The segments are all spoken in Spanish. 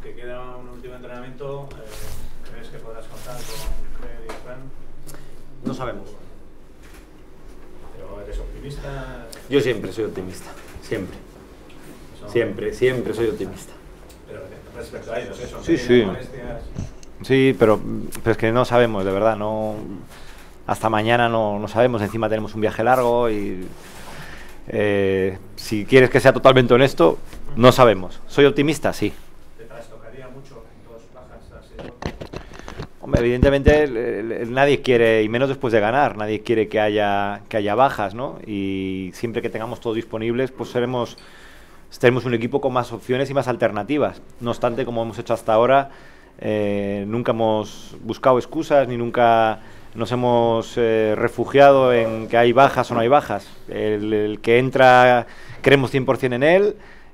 te queda un último entrenamiento. ¿Crees que podrás contar con Fred y Fran? No sabemos. ¿Pero eres optimista? Yo siempre soy optimista, siempre. Eso, Siempre soy optimista. Pero respecto a ellos, eso. Sí. Molestias. Sí, pero es que no sabemos, de verdad, no. Hasta mañana no sabemos, encima tenemos un viaje largo y si quieres que sea totalmente honesto, no sabemos. ¿Soy optimista? Sí. ¿Te trastocaría mucho dos bajas así? Hombre, evidentemente nadie quiere, y menos después de ganar, nadie quiere que haya bajas, ¿no? Y siempre que tengamos todo disponibles, pues tenemos un equipo con más opciones y más alternativas. No obstante, como hemos hecho hasta ahora, nunca hemos buscado excusas ni nunca nos hemos refugiado en que hay bajas o no hay bajas. El que entra, creemos 100% en él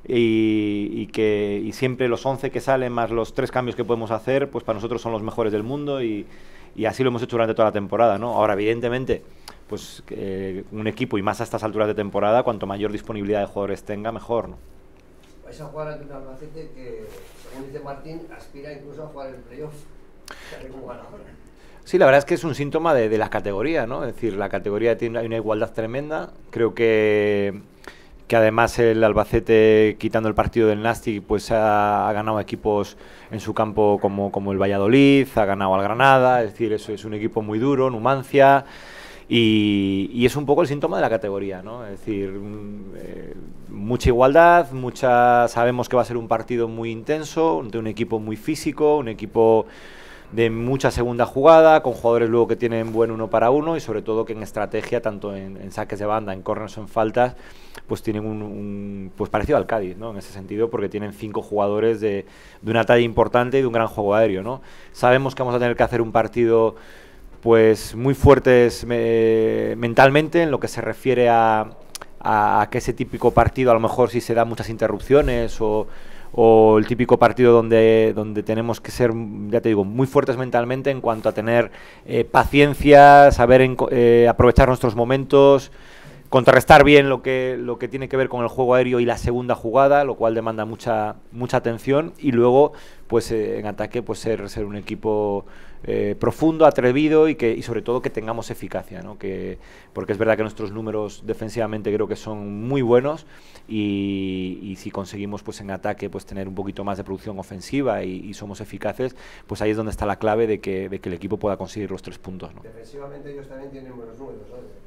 y siempre los 11 que salen más los 3 cambios que podemos hacer, pues para nosotros son los mejores del mundo y así lo hemos hecho durante toda la temporada, ¿no? Ahora, evidentemente, pues un equipo y más a estas alturas de temporada, cuanto mayor disponibilidad de jugadores tenga, mejor, ¿no? Vais a jugar ante un Albacete que, según dice Martín, aspira incluso a jugar el playoff. ¿Cómo gana ahora? Sí, la verdad es que es un síntoma de la categoría, ¿no? Es decir, la categoría hay una igualdad tremenda. Creo que además el Albacete, quitando el partido del Nastic, pues ha ganado equipos en su campo como el Valladolid, ha ganado al Granada, es decir, eso es un equipo muy duro, Numancia, y es un poco el síntoma de la categoría, ¿no? Es decir, mucha igualdad, sabemos que va a ser un partido muy intenso, de un equipo muy físico, un equipo de mucha segunda jugada, con jugadores luego que tienen buen uno para uno y sobre todo que en estrategia, tanto en saques de banda, en córneres o en faltas, pues tienen pues parecido al Cádiz, ¿no? En ese sentido, porque tienen 5 jugadores de una talla importante y de un gran juego aéreo, ¿no? Sabemos que vamos a tener que hacer un partido pues muy fuertes mentalmente en lo que se refiere a que ese típico partido, a lo mejor si se da muchas interrupciones o el típico partido donde tenemos que ser, ya te digo, muy fuertes mentalmente en cuanto a tener paciencia, saber aprovechar nuestros momentos, contrarrestar bien lo que tiene que ver con el juego aéreo y la segunda jugada, lo cual demanda mucha atención, y luego pues en ataque pues ser un equipo profundo, atrevido y sobre todo que tengamos eficacia, ¿no? Porque es verdad que nuestros números defensivamente creo que son muy buenos y si conseguimos pues en ataque pues tener un poquito más de producción ofensiva y somos eficaces, pues ahí es donde está la clave de que el equipo pueda conseguir los 3 puntos, ¿no? Defensivamente ellos también tienen buenos números, ¿no?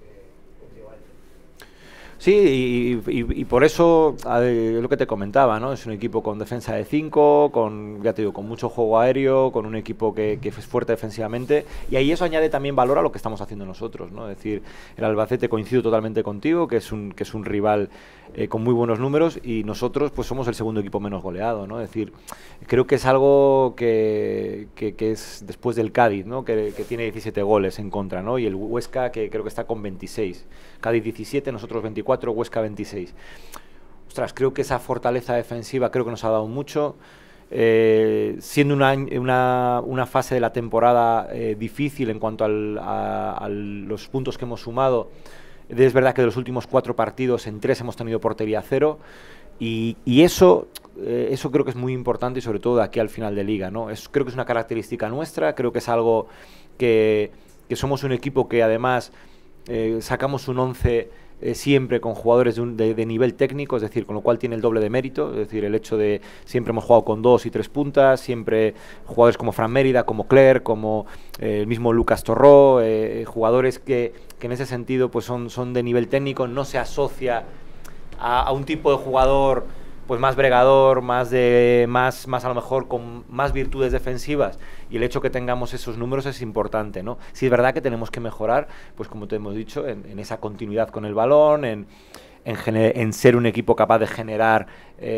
Sí, y por eso es lo que te comentaba, ¿no? Es un equipo con defensa de 5, ya te digo, con mucho juego aéreo, con un equipo que es fuerte defensivamente, y ahí eso añade también valor a lo que estamos haciendo nosotros, ¿no? Es decir, el Albacete, coincido totalmente contigo, que es un rival con muy buenos números, y nosotros pues somos el segundo equipo menos goleado, ¿no? Es decir, creo que es algo que es después del Cádiz, ¿no? Que tiene 17 goles en contra, ¿no? Y el Huesca, que creo que está con 26. Cádiz 17, nosotros 24, Huesca 26. Ostras, creo que esa fortaleza defensiva creo que nos ha dado mucho. Siendo una fase de la temporada difícil en cuanto a los puntos que hemos sumado, es verdad que de los últimos 4 partidos en 3 hemos tenido portería 0 y eso creo que es muy importante y sobre todo de aquí al final de liga, ¿no? Creo que es una característica nuestra, creo que es algo que somos un equipo que además sacamos un 11 siempre con jugadores de nivel técnico, es decir, con lo cual tiene el doble de mérito, es decir, el hecho de siempre hemos jugado con 2 y 3 puntas, siempre jugadores como Fran Mérida, como Cler, como el mismo Lucas Torró, jugadores que en ese sentido pues son de nivel técnico, no se asocia a un tipo de jugador pues más bregador, más a lo mejor con más virtudes defensivas, y el hecho que tengamos esos números es importante, ¿no? Sí es verdad que tenemos que mejorar, pues como te hemos dicho, en esa continuidad con el balón, en ser un equipo capaz de generar,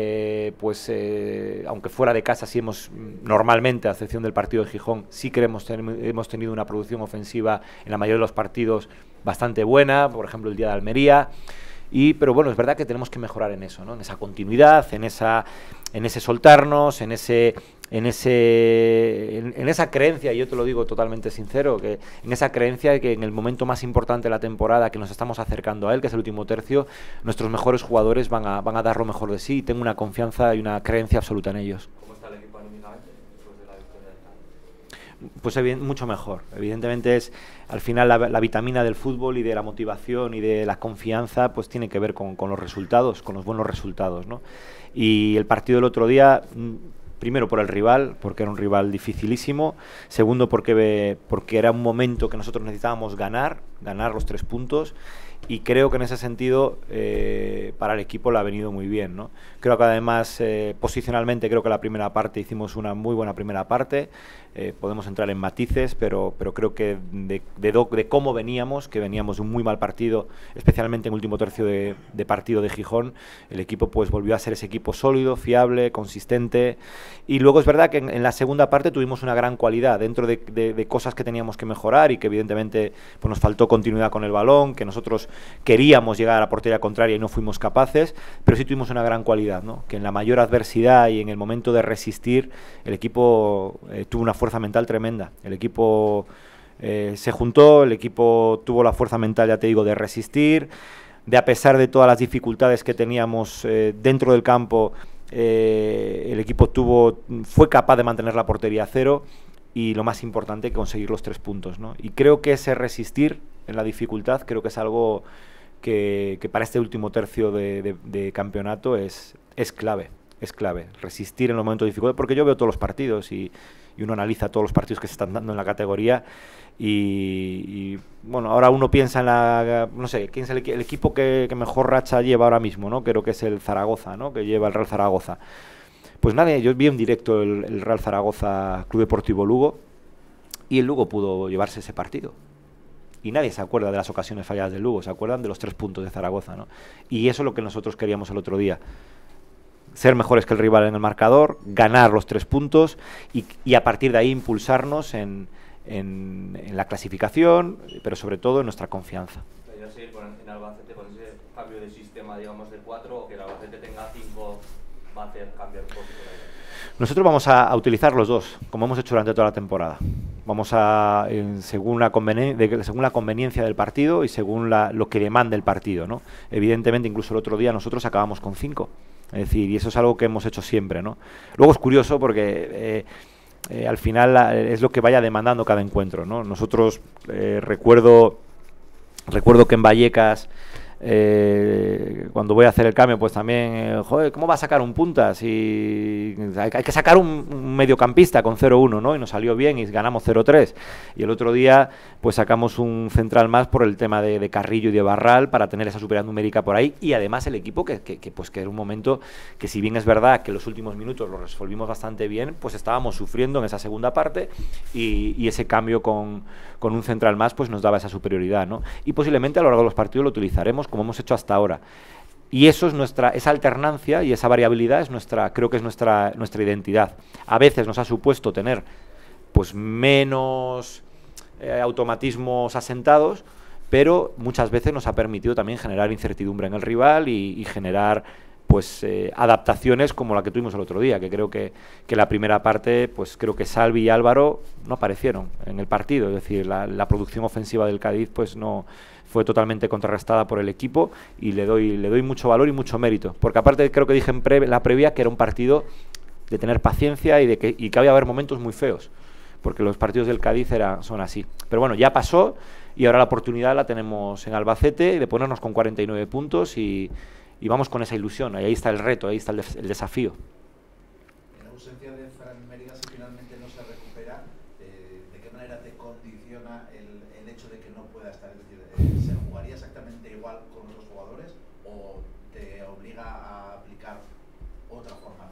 aunque fuera de casa sí hemos normalmente, a excepción del partido de Gijón, sí que hemos tenido una producción ofensiva en la mayoría de los partidos bastante buena, por ejemplo el día de Almería. Pero bueno, es verdad que tenemos que mejorar en eso, ¿no? En esa continuidad, en ese soltarnos, en esa creencia, y yo te lo digo totalmente sincero, que en esa creencia de que en el momento más importante de la temporada, que nos estamos acercando a él, que es el último tercio, nuestros mejores jugadores van a dar lo mejor de sí, y tengo una confianza y una creencia absoluta en ellos. ¿Cómo está el equipo a anímicamente después de la victoria del Cádiz? Pues mucho mejor. Evidentemente es, al final, la vitamina del fútbol y de la motivación y de la confianza, pues tiene que ver con los resultados, con los buenos resultados, ¿no? Y el partido del otro día, primero por el rival, porque era un rival dificilísimo. Segundo, porque era un momento que nosotros necesitábamos ganar los 3 puntos. Y creo que en ese sentido para el equipo le ha venido muy bien, ¿no? Creo que además posicionalmente creo que la primera parte hicimos una muy buena primera parte. Podemos entrar en matices, pero creo que de cómo veníamos, que veníamos de un muy mal partido, especialmente en el último tercio de partido de Gijón, el equipo pues volvió a ser ese equipo sólido, fiable, consistente. Y luego es verdad que en la segunda parte tuvimos una gran cualidad dentro de cosas que teníamos que mejorar y que evidentemente pues nos faltó continuidad con el balón, que nosotros queríamos llegar a la portería contraria y no fuimos capaces, pero sí tuvimos una gran cualidad, ¿no? Que en la mayor adversidad y en el momento de resistir, el equipo tuvo una fuerza mental tremenda. El equipo se juntó, el equipo tuvo la fuerza mental, ya te digo, de resistir, de a pesar de todas las dificultades que teníamos dentro del campo, el equipo fue capaz de mantener la portería a cero y lo más importante, conseguir los 3 puntos, ¿no? Y creo que ese resistir en la dificultad, creo que es algo que para este último tercio de campeonato es clave. Es clave, resistir en los momentos de dificultad, porque yo veo todos los partidos y uno analiza todos los partidos que se están dando en la categoría y bueno, ahora uno piensa en no sé, quién es el equipo que mejor racha lleva ahora mismo, ¿no? Creo que es el Zaragoza, ¿no? Que lleva el Real Zaragoza. Pues nada, yo vi en directo el Real Zaragoza Club Deportivo Lugo y el Lugo pudo llevarse ese partido. Y nadie se acuerda de las ocasiones falladas del Lugo, se acuerdan de los 3 puntos de Zaragoza, ¿no? Y eso es lo que nosotros queríamos el otro día. Ser mejores que el rival en el marcador, ganar los 3 puntos y a partir de ahí impulsarnos en la clasificación, pero sobre todo en nuestra confianza. ¿Podría seguir en Albacete con ese cambio de sistema, digamos, de 4 o que el Albacete tenga 5 va a hacer cambiar un poquito la idea? Nosotros vamos a utilizar los dos, como hemos hecho durante toda la temporada. Vamos según la conveniencia del partido y según lo que demande el partido, ¿no? Evidentemente, incluso el otro día nosotros acabamos con 5. Es decir, y eso es algo que hemos hecho siempre, ¿no? Luego es curioso porque al final es lo que vaya demandando cada encuentro, ¿no? Nosotros recuerdo que en Vallecas cuando voy a hacer el cambio pues también joder, ¿cómo va a sacar un punta? Si hay que sacar un mediocampista con 0-1, ¿no? Y nos salió bien y ganamos 0-3 y el otro día pues sacamos un central más por el tema de Carrillo y de Barral para tener esa superioridad numérica por ahí y además el equipo que era un momento que si bien es verdad que los últimos minutos lo resolvimos bastante bien, pues estábamos sufriendo en esa segunda parte y ese cambio con un central más pues nos daba esa superioridad, ¿no? Y posiblemente a lo largo de los partidos lo utilizaremos como hemos hecho hasta ahora. Y eso es esa alternancia y esa variabilidad creo que es nuestra identidad. A veces nos ha supuesto tener pues menos automatismos asentados, pero muchas veces nos ha permitido también generar incertidumbre en el rival y generar pues adaptaciones como la que tuvimos el otro día, que creo que la primera parte, pues creo que Salvi y Álvaro no aparecieron en el partido, es decir, la producción ofensiva del Cádiz pues no fue totalmente contrarrestada por el equipo y le doy mucho valor y mucho mérito, porque aparte creo que dije en la previa que era un partido de tener paciencia y que había haber momentos muy feos, porque los partidos del Cádiz son así. Pero bueno, ya pasó y ahora la oportunidad la tenemos en Albacete de ponernos con 49 puntos y vamos con esa ilusión, ahí está el reto, ahí está el desafío. En la ausencia de Fran Mérida, si finalmente no se recupera, ¿de qué manera te condiciona el hecho de que no pueda estar? Es decir, ¿se jugaría exactamente igual con otros jugadores o te obliga a aplicar otra forma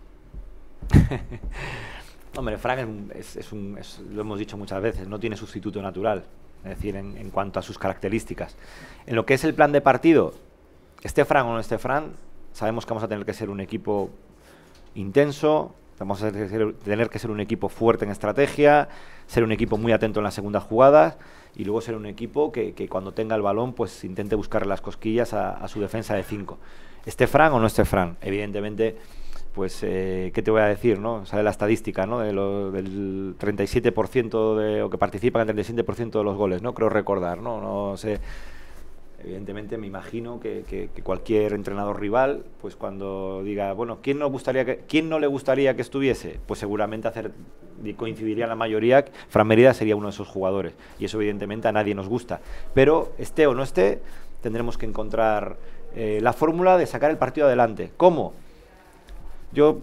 de jugar? Hombre, Fran lo hemos dicho muchas veces, no tiene sustituto natural, es decir, en cuanto a sus características. En lo que es el plan de partido, esté Fran o no esté Fran, sabemos que vamos a tener que ser un equipo intenso, vamos a tener que ser un equipo fuerte en estrategia, ser un equipo muy atento en las segundas jugadas y luego ser un equipo que cuando tenga el balón pues intente buscarle las cosquillas a su defensa de 5. Esté Fran o no esté Fran, evidentemente, pues ¿qué te voy a decir, no? Sale la estadística, ¿no? Del 37% o que participan en el 37% de los goles, ¿no? Creo recordar, ¿no? No sé. Evidentemente me imagino que cualquier entrenador rival, pues cuando diga, bueno, ¿quién no le gustaría que estuviese? Pues seguramente coincidiría la mayoría, Fran Mérida sería uno de esos jugadores, y eso evidentemente a nadie nos gusta. Pero esté o no esté, tendremos que encontrar la fórmula de sacar el partido adelante. ¿Cómo? Yo,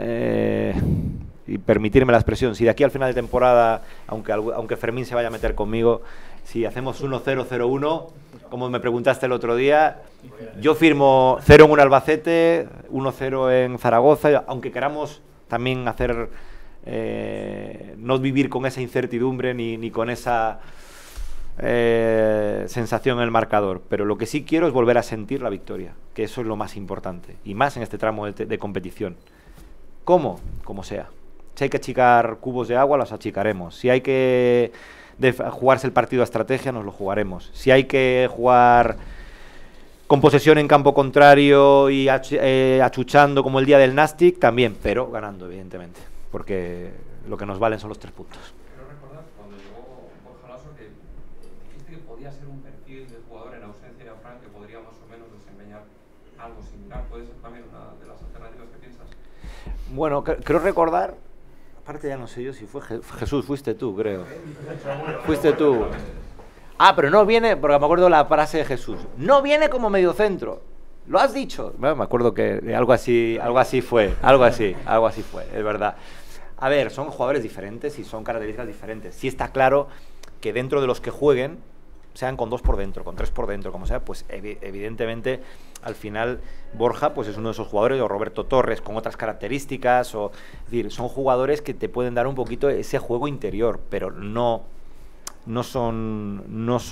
y permitirme la expresión, si de aquí al final de temporada, aunque Fermín se vaya a meter conmigo, si hacemos 1-0-0-1, como me preguntaste el otro día, yo firmo 0 en Albacete, 1-0 en Zaragoza, aunque queramos también hacer, no vivir con esa incertidumbre ni con esa sensación en el marcador, pero lo que sí quiero es volver a sentir la victoria, que eso es lo más importante, y más en este tramo de competición. ¿Cómo? Como sea. Si hay que achicar cubos de agua, los achicaremos. Si hay que jugarse el partido a estrategia, nos lo jugaremos. Si hay que jugar con posesión en campo contrario y achuchando como el día del Nastic, también, pero ganando, evidentemente, porque lo que nos valen son los 3 puntos. Quiero recordar cuando llegó Borja Laso que dijiste que podía ser un perfil de jugador en ausencia de Fran que podría más o menos desempeñar algo similar. ¿Puede ser también una de las alternativas que piensas? Bueno, creo recordar, aparte ya no sé yo si fue Jesús, fuiste tú, creo. Fuiste tú. Ah, pero no viene, porque me acuerdo la frase de Jesús, no viene como mediocentro. ¿Lo has dicho? Bueno, me acuerdo que algo así fue, es verdad. A ver, son jugadores diferentes y son características diferentes. Sí está claro que dentro de los que jueguen, sean con 2 por dentro, con 3 por dentro, como sea, pues evidentemente al final Borja pues es uno de esos jugadores, o Roberto Torres con otras características, es decir, son jugadores que te pueden dar un poquito ese juego interior, pero no son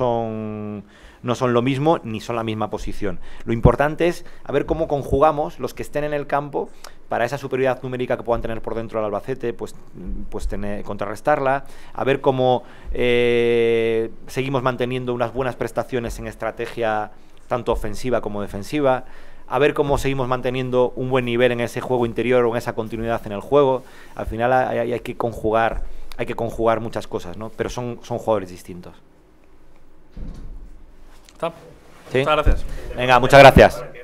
lo mismo ni son la misma posición. Lo importante es a ver cómo conjugamos los que estén en el campo para esa superioridad numérica que puedan tener por dentro del Albacete, pues contrarrestarla, a ver cómo seguimos manteniendo unas buenas prestaciones en estrategia tanto ofensiva como defensiva, a ver cómo seguimos manteniendo un buen nivel en ese juego interior o en esa continuidad en el juego. Al final hay que conjugar muchas cosas, ¿no? Pero son jugadores distintos. ¿Está? ¿Sí? Muchas gracias. Venga, muchas gracias.